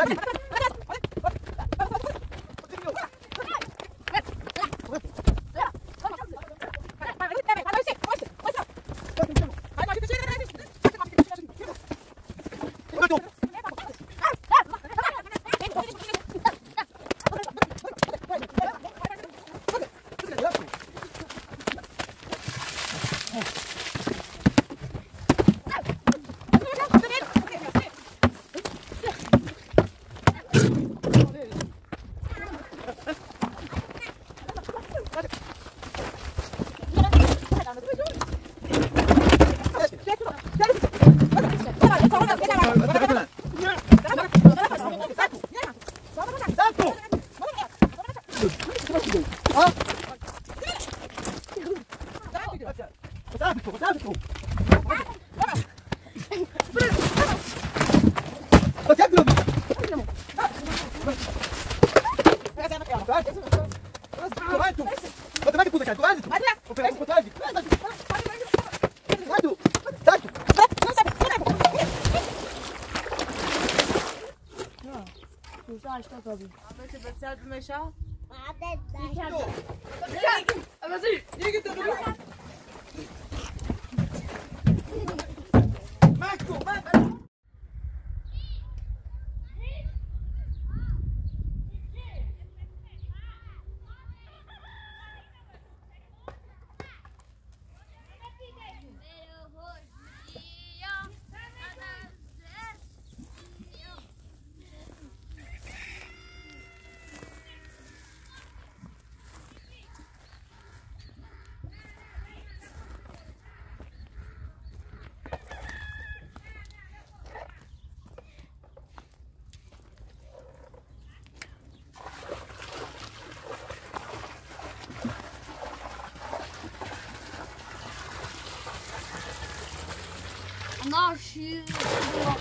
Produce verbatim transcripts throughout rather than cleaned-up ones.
那是我。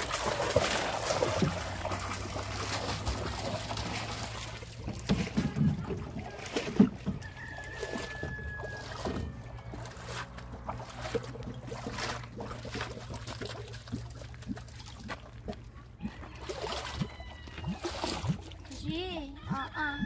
是啊啊。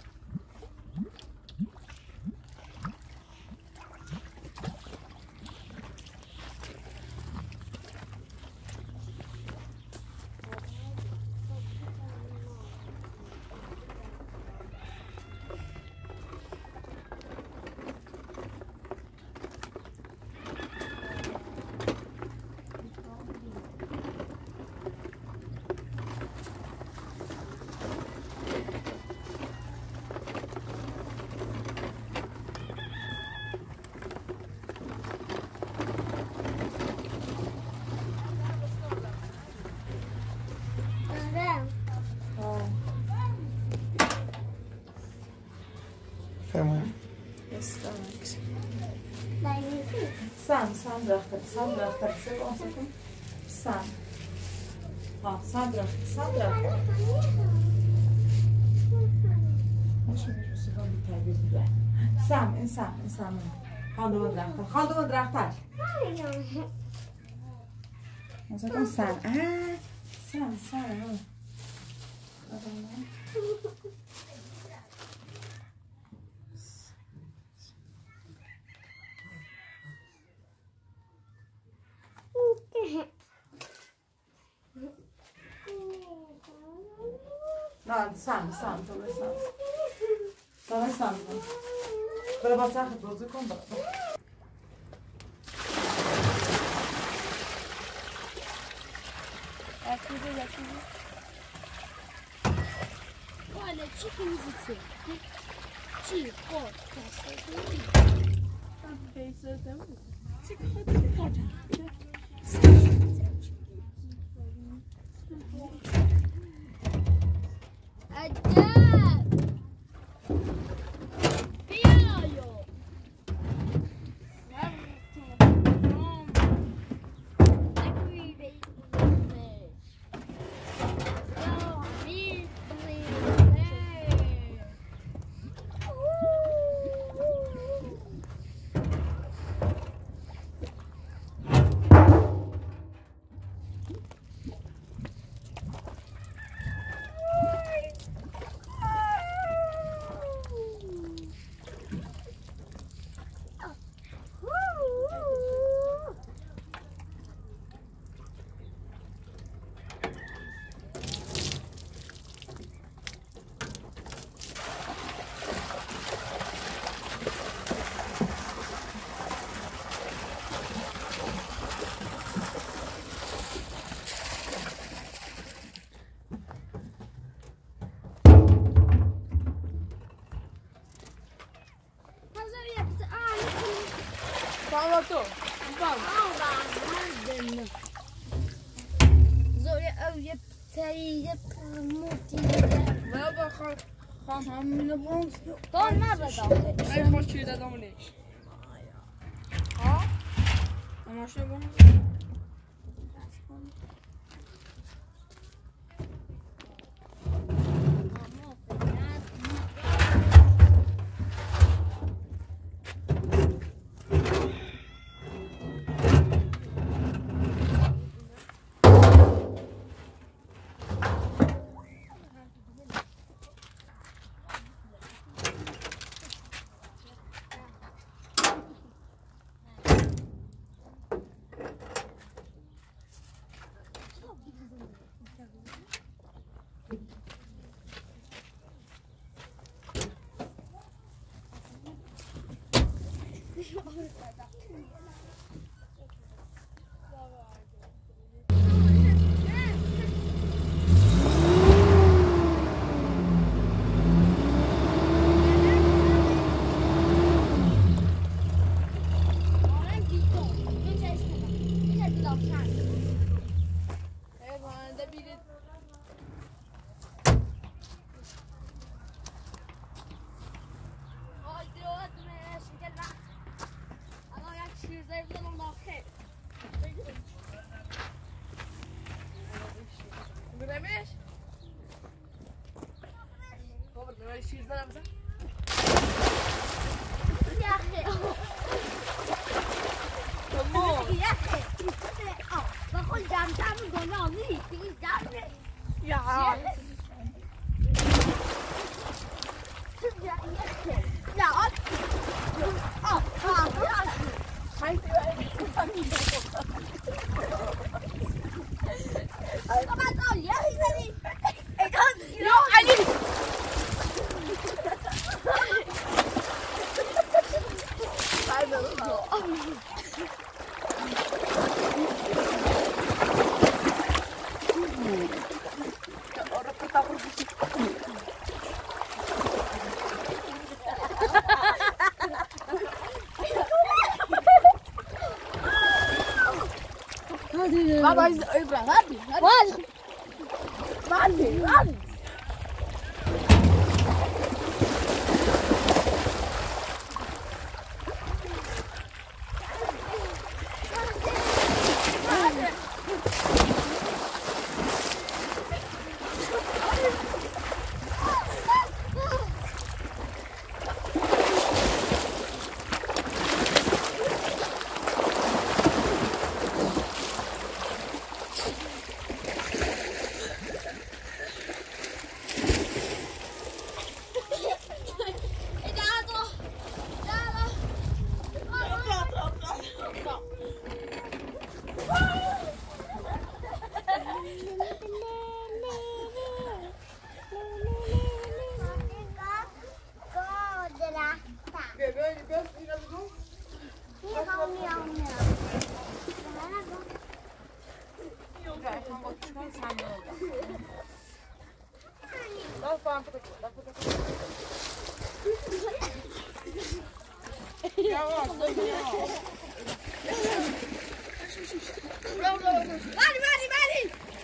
تمام. استنى. سام سام درخت سام درخت سه آسکن سام. ها سام درخت سام درخت. ماشي مش بس هم بتعبي بقى. سام إن سام إن سام. خالدون درخت خالدون درخت. مثلا سام آه سام سام. لا سام سام تو سام تو سام برای با سخت بازی کن برای اکیده اکیده والا چی کنیزیتی چی خود کسی tam پیسه دم چی خودی کجا تو بام زوری او یه تایی موتی بابا خان خان همینو بونس دار نبدا ای خوش چیز دادم نیش ها اما شو بونس Bilemiş. Baba ne işi izler misin? يا اخي Tamam. يا اخي بقول جام جام قناضي تيجي جامي Ya. يا اخي لا اه اه Haydi. طبعا قال يا اخي Yo Ali. Baba İbrahim hadi. هذا Hadi. Hadi. مالي مالي مالي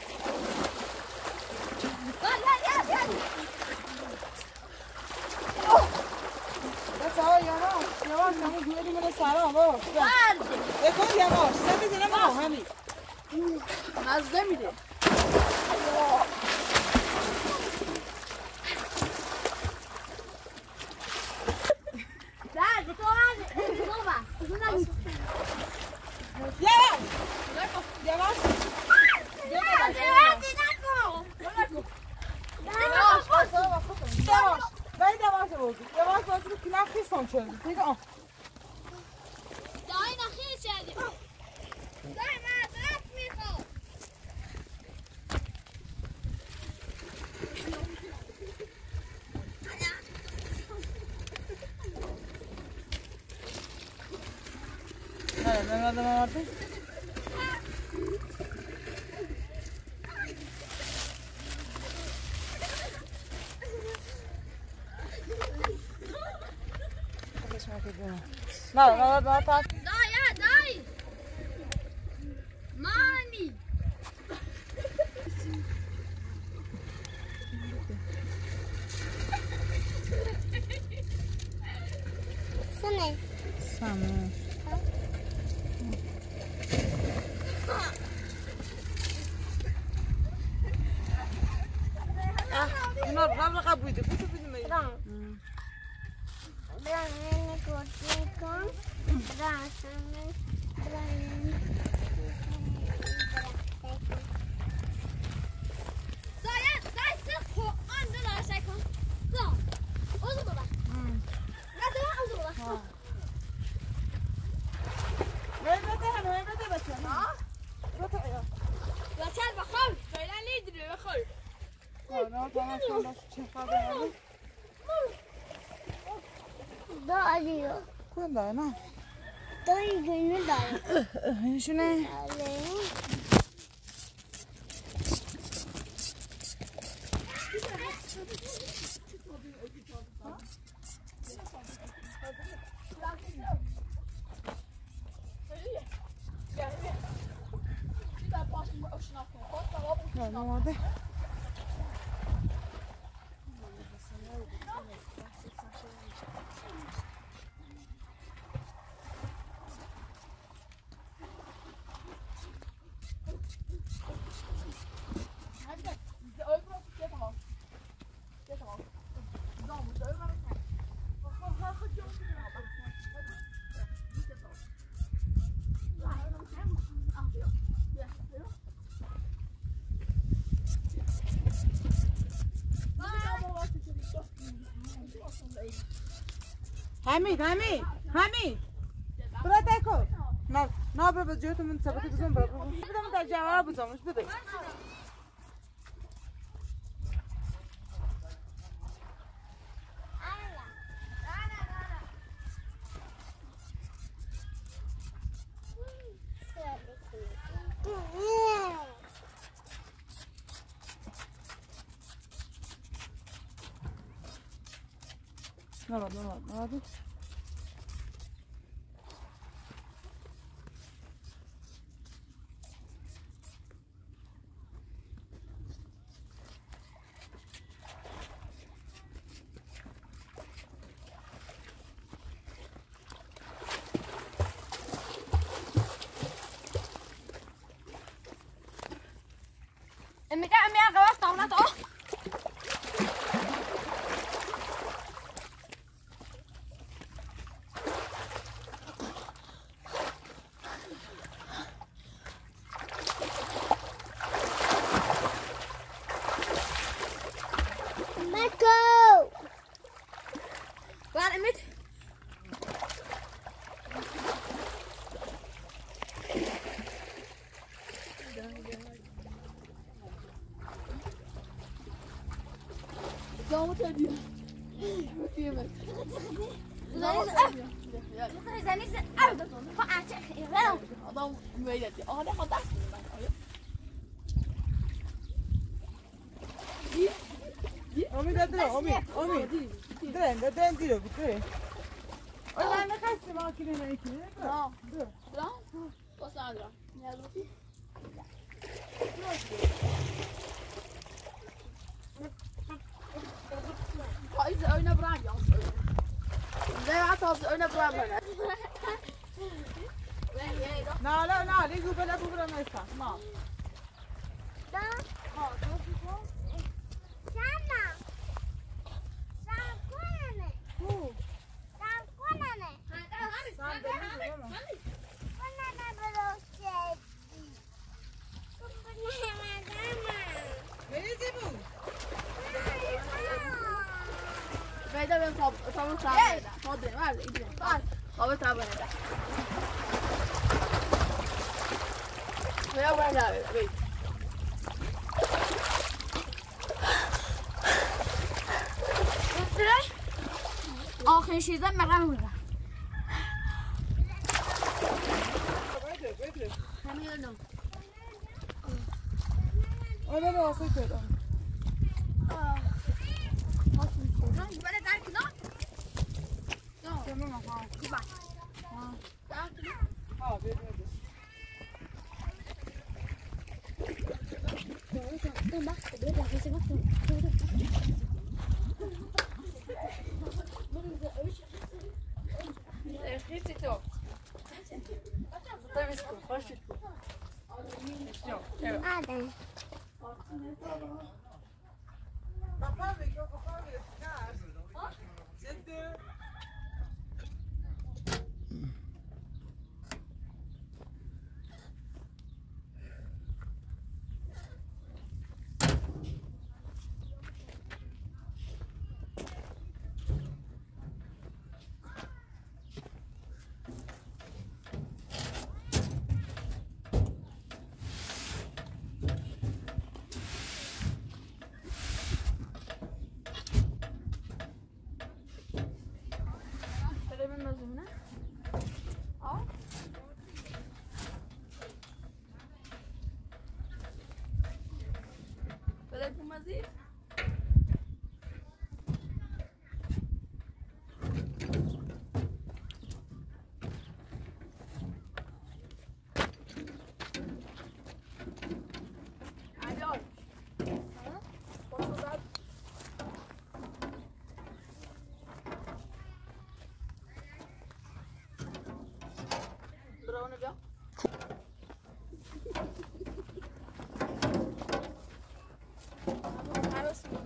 بس آقا یواش یواش همون جوری میره سرا باش بکن یواش سه بزنه ما همین مزده میده. یواش یواش باید یواش بازی یواش بازی رو کنار خیستان شد دیگه آه دایی نخیل شدی دایی من رفت میخواد نه نه نه نه نه نه نه نه نه دایی دایی سنة سامو نار نار قبويدي كنت في المي ران ران كوتيكم ران سامي ران Saya, saya sekor andra saya kan. Så. Och så bara. Mm. Jag ska ha så bara. وين بدها وين بدها بس ها بدها يا Jag känner mig själv. För den lider du mig själv. ja nu kommer jag från oss till faden Då är det ju. كون ده انا Då är det ju där. شنو Ja, nu var det. حميد حميد حميد برا تاكل نا نا برا بجوت من سبت بزوم برا بدا من ترجع بزوم مش بدي نرد نرد نرد Em các em nghe cái tàu nó tổ. Marco. Waar em met? Zo moet hij doen. Moet je met. We zijn niet uit. Van aan zeggen je wel. Dan weet je het. Oh, dat gaat dat. أمي ده ده أمي أمي ده ده ده ديرو بتري أنا أنا خايف ما كنا ناكل Ja. Bra. Och så andra. Ja, då ser. Ja, is öne bra jag. Det har tagit öne bra men. لا لا لا ليجو بلا بقول ما يصح ما Da. ها ده Sana. Sana هو Sana سام ده ماما Banana veloce. Banana وين زيبو Vet du vem tar tar vi fram det? Ta det väl i det. Ja, vi tar det där. Men jag var där, vet. آخر چیزا مقام بوده بدر بدر همین الان أنا لا أصدق بله در کنار تمام ها ها بيد بيد Toma, toma, toma, toma, toma, toma, toma,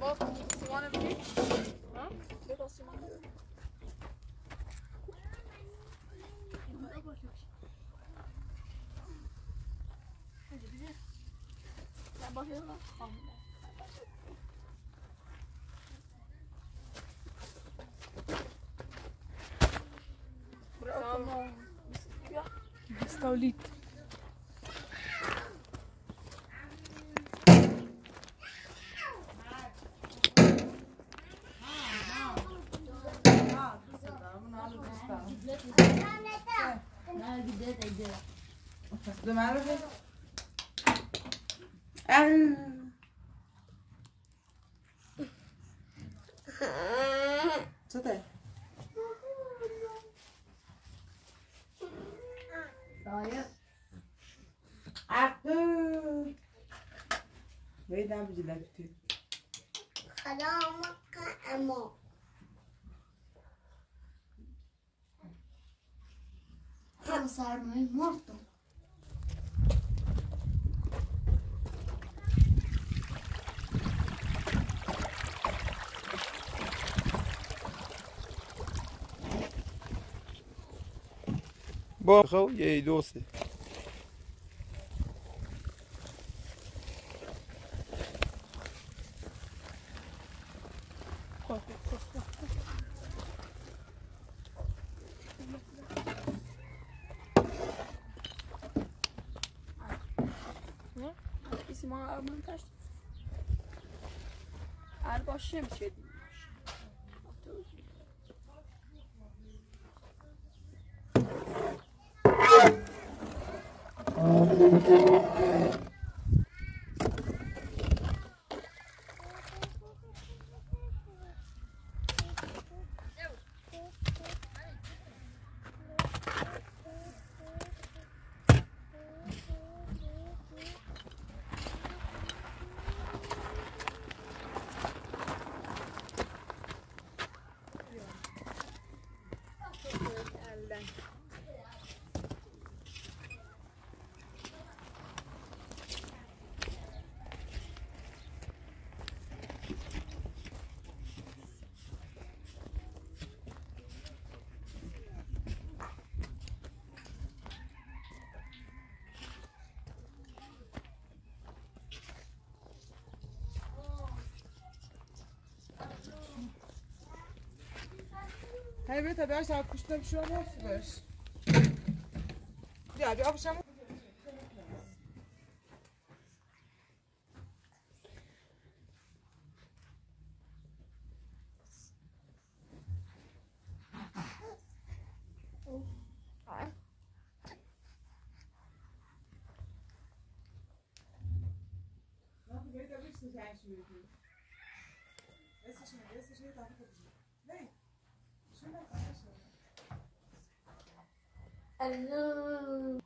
بابا سیمان بگی ها؟ بابا سیمان بگی استوليت ده معرفة صدق طيب عقل بعيد عم بجلبتي خلامك أمو هم صار معي مرته باخو یه دوسته سیمان من تشت هر باشم چه دیم هاي بيتها بيعيش على الكشتة بشو مفرش يا بي أبو شامو ألو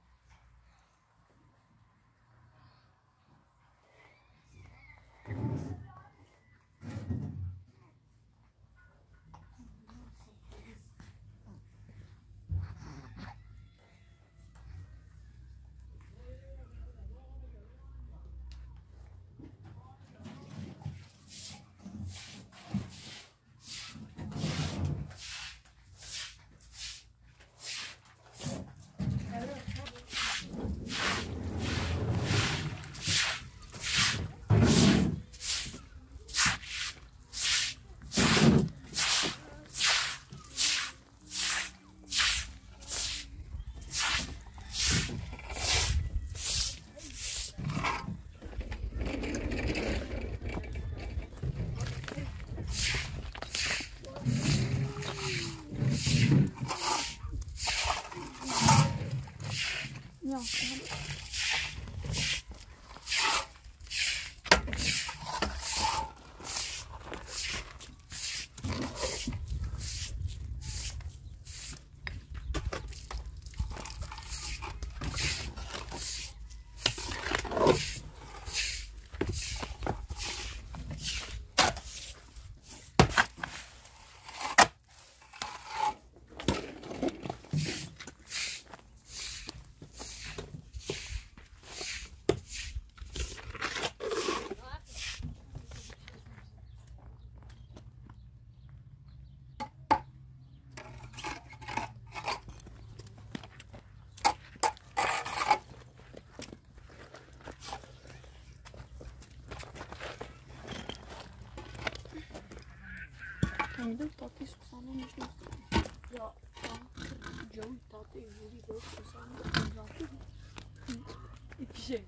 میدونم تاتی سوسانو میشنم یا جوی تاتی جوری دو سوسانو ایکیشه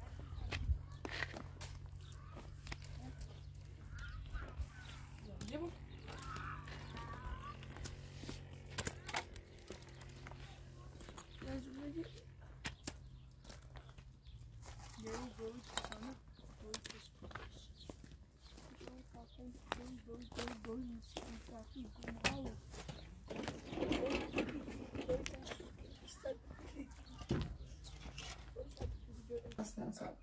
جيبوا لازم نجيب جوي جوي سوسانو جوي جوي تاتی جوي جوي جوي جوي تاتی جوي اصلا صعب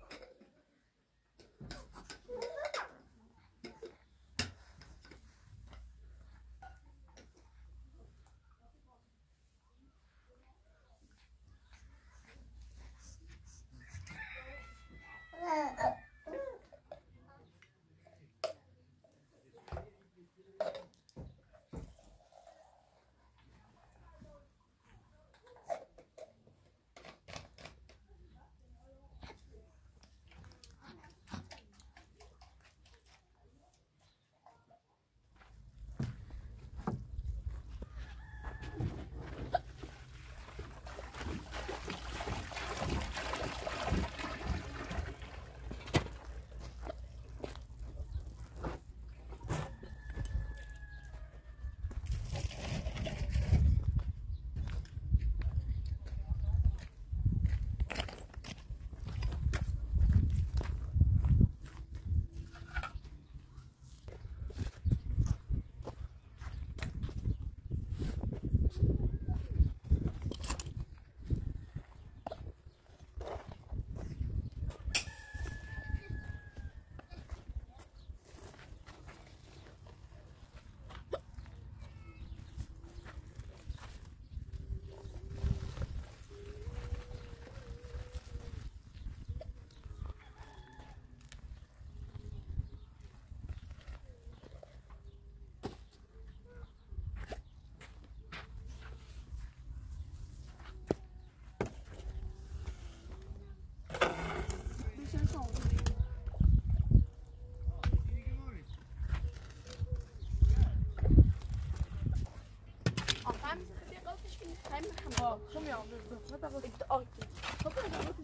Kom igen, vänta vad inte alltid. Hoppa ner då.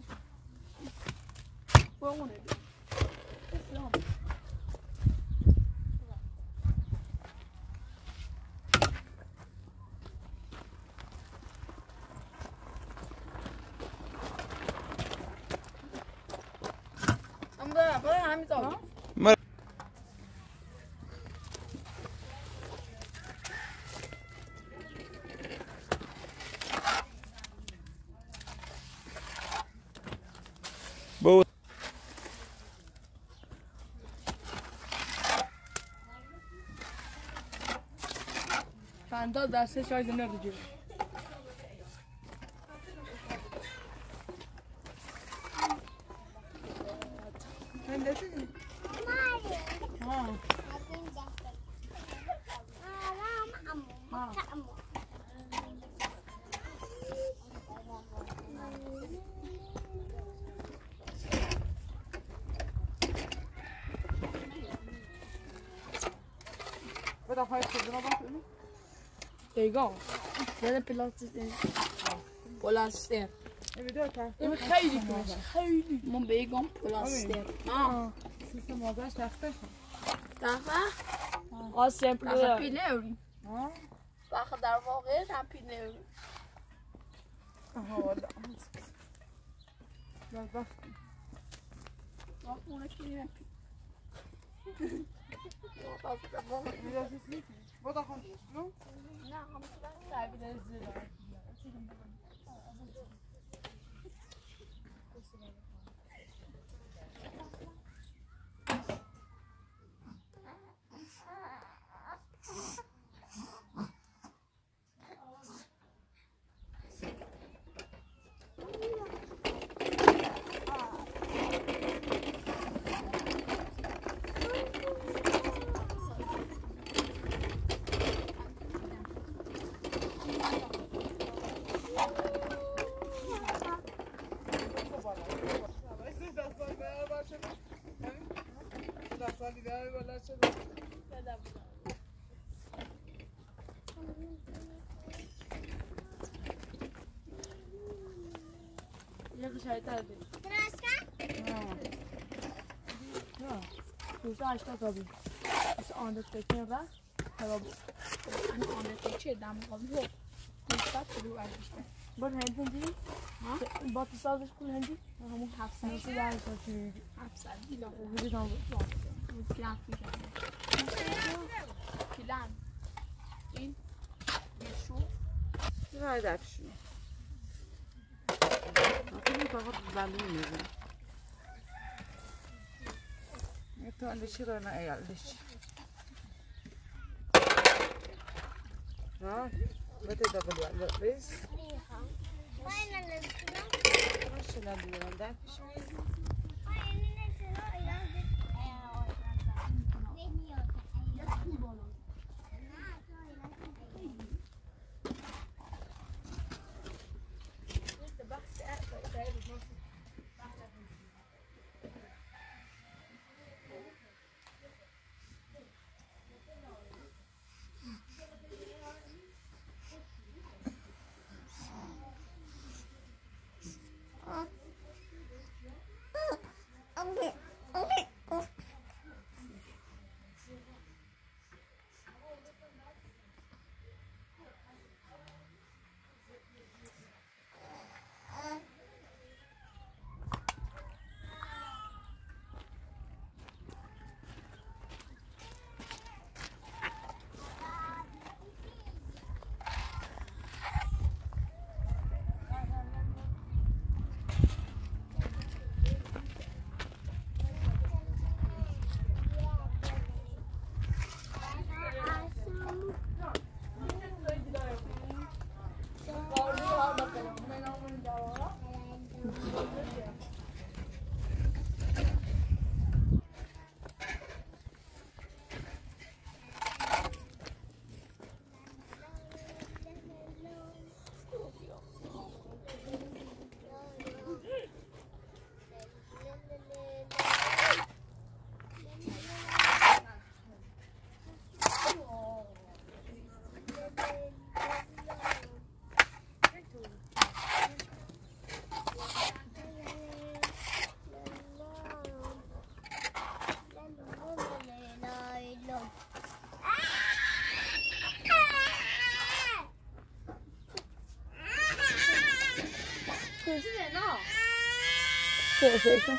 Vad hon är det? Det är han. Om det bara hem idag. Boa. Fanda derse şarjı nerede diyor? Ben de seni. Ha. Ha. Vänta, har jag skyddarna bakom? There you go. Den är pilates. Polaster. Är vi döda här? Det är خیلی کمش. خیلی. من بگم پلاستر. آه. سیستم آزش تخته. تخته؟ آه سمپل. تخته پیله‌ای. آه. تخته در واقع هم پیله‌ای. آها والا. بس بس. وقت اون کی نپی. Wat gaan we doen? Nou, gaan we schrijven deze. یک شاید دادی. درست نه. دوست آشنا کابی. دوست آنده تکه را. تبا بود. این آنده تکه دام کابی بود. دوست شروع آشنا. بار هندی دی؟ ها؟ با تو سازش کل هندی؟ همون هفت سال. نسی داری سازی. هفت سال. دیلا. ویدیو دام بود. بود کلاس میکنه. کلان. این. بیشو. نه داشت. این فقط زمین میزنه. تو اندیشی رو نه ایالش. ها؟ بده دبل ولی بس. فاینال ماشي لا ديران دافش. Perfeito.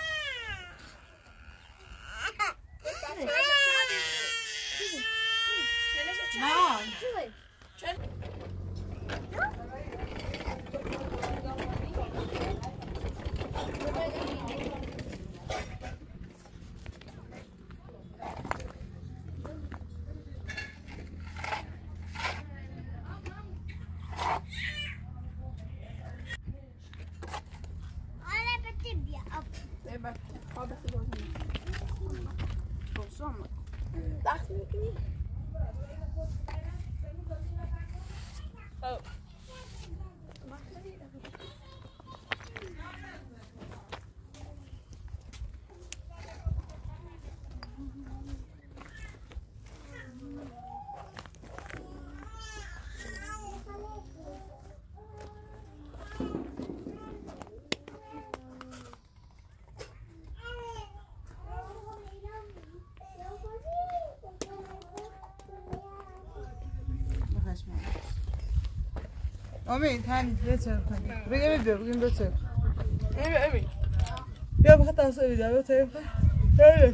امید همین بچر کنی بگم بیا بگیم بچر امی امی بیا بخاطر تاسو بیا بچر بیا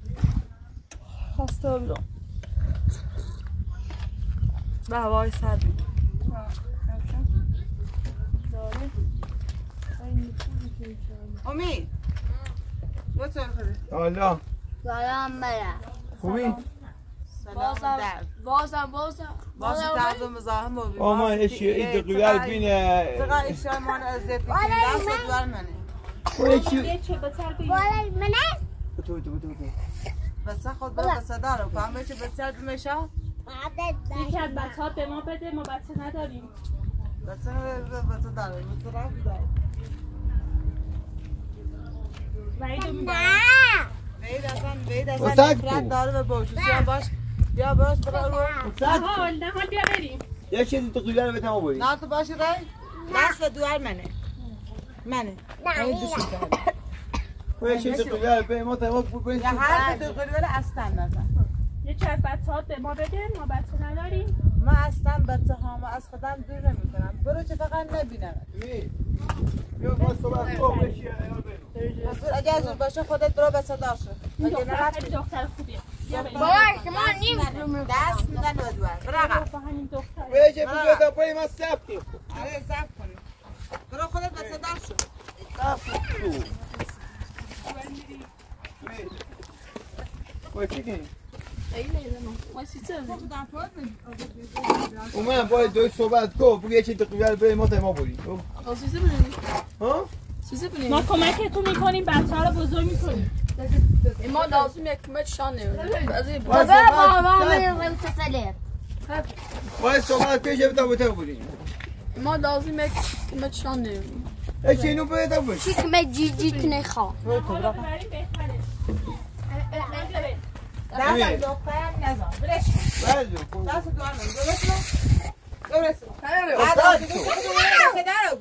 خسته بودم به هوای سرد امید بچر کنی حالا سلام بله خوبی؟ سلام در بازم بازم بازم تعظیم مزاحم بود آما اشی ایدقیال بینه زغا اشتمان ازت میکنم دست دوار منه ویچی بالای منه بتو بتو بتو بتو بس خود بر بس دارم فهمه چه بچه میشه یکی از بچه ها به ما بده ما بچه نداریم بچه بچه دارم بچه رفت دارم وعید رو میدارم وید اصلا وید اصلا نفرت داره به باشوشی باش بیا باش برای رو آها نه حال بیا بریم یک چیزی تو قیار به تمام بودی نه تو باشی رای دست و دوار منه منه نه و یک چیزی تو قیار به ما تمام بود یا هر تو قیار اصلا نزن یه چه از بچه ها به ما بده ما بچه نداریم ما اصلا بچه ها ما از خودم دور نمیکنم برو چه فقط نبینم بیا باز صحبت کن بشی مسئول اگه از اون باشه خودت برو به صدا شو این دختر خیلی دختر خوبیه بابا شما نیم دست میدن و دوار برو آقا با همین دختر بشه بگو تا پای ما سفتی آره زب کنی برو خودت به صدا شو سفتی و چی کنی؟ اومد باید دوی صحبت کن بگو یه چی تو قیار به ما تمام بودی ها؟ ما کمکتون میکنیم بچه ها رو بزرگ میکنیم ما لازم یک کمک شانه بابا بابا من تسلیم باید صحبت پیش به تمام تمام بودی ما لازم یک کمک شانه ای چی نو باید تمام چی کمک جی جی تونه خواه حالا ببریم بهتره دست دخترم نزن برش بله دست دوار من درست رو درست رو بعد از دیگه صدا رو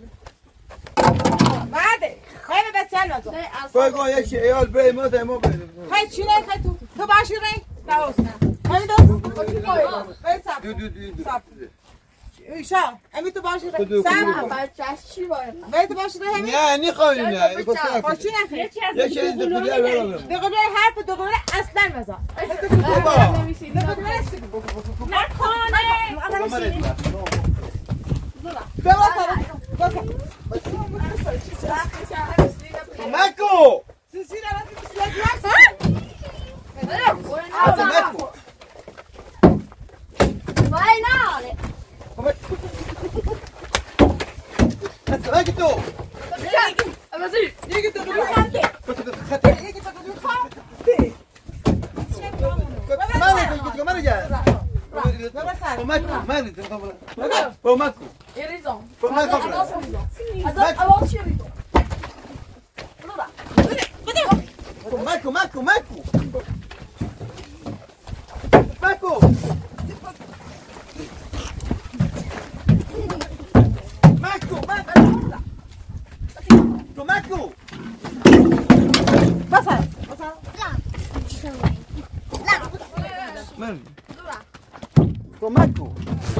مرده خیلی بسیار نزن بگو یک چی ایال به ما تمام بودی خیلی چی نه خیلی تو تو باشی رای دوست نه خیلی دوست خیلی سب دو دو دو دو ایشا امی تو باشی تو دو رای کدوم؟ سب کن بچه چی باید باید تو باشی رای همی نه نخواهیم نه ایکو سر کن خوشی نخیر یکی از یک چیزی تو قیار به ما دقیقه حرف دقیقه اصلا مزا بابا دقیقه نکنه کمکو کمکو وای نه کمکو کمک تو یکی تو دو خانده خطر یکی تو دو خانده کمک کمک جا کمک من کمک ایریزان کمک از اول چی ریزان کمک کمک کمک کمک Marco, Marco! Marco! Pasa, pasa. Man. Marco.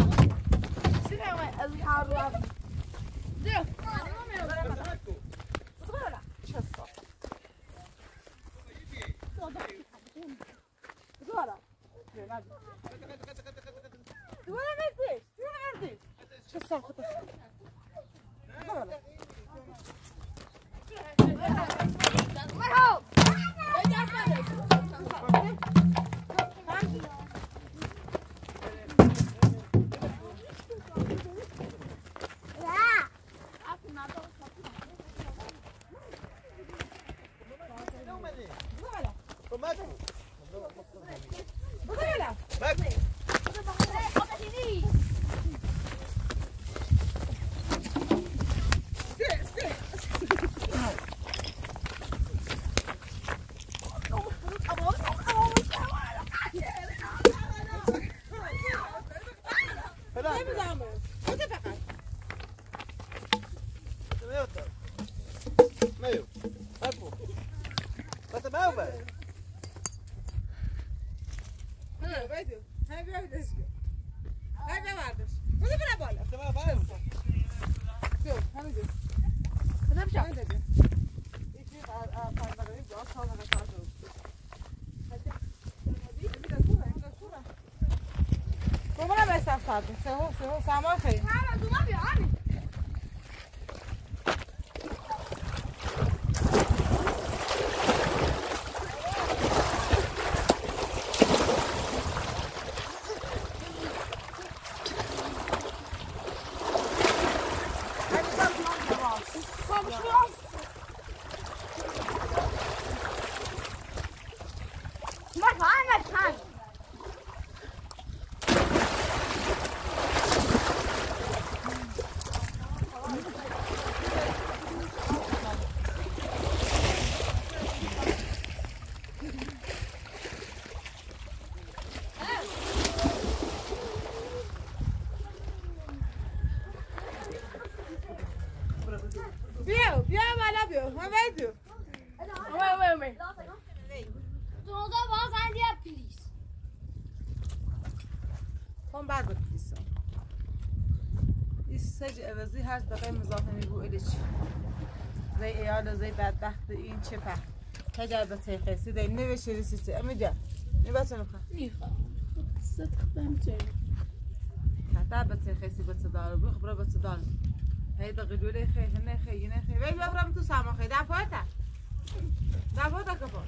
سامان خیلی خون بعد بکلیسا این سج عوضی هر دقیقه مزاحمی بو ایلش زی ایال زی بدبخت این چه په تجربه تخصصی دی نوشته رسیده اما جا نباشه نخواه میخوام صدق بمتونی حتی به تخصصی به صدار بو خبره به صدار هی دقیقه خی هنه خی نه خی ولی ببرم تو سامان خی دفعاته دفعاته کفار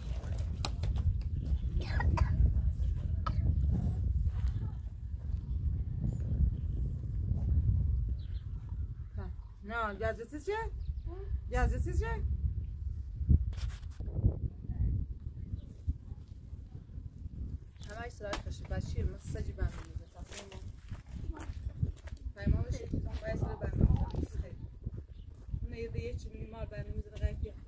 نه جازه چه؟ جازه چه؟ همه اسرائیل خشی بچی مسجی بند میزه تفهیم پیما بشه باید سر بند میزه اونه یه دیگه چی میمار بند میزه غیبیه